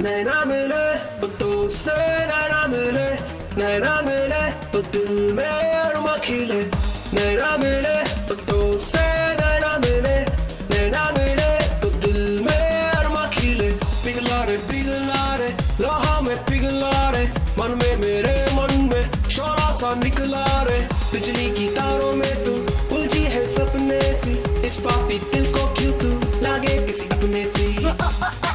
नैना मिले तो से नैना मिले तो दिल में अरमा खिले, नैना मिले तो से नैना मिले तो दिल में अरमा खिले। पिघला रे लोहा में पिघला रे, मन में मेरे मन में शोला सा निकला रे। बिजली की तारों में तू उलझी है सपने सी, इस पापी दिल को क्यों तू लागे किसी अपने सी।